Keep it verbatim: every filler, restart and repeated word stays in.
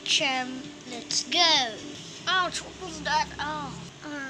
Chum, let's go. Ouch, what was that? Oh, uh,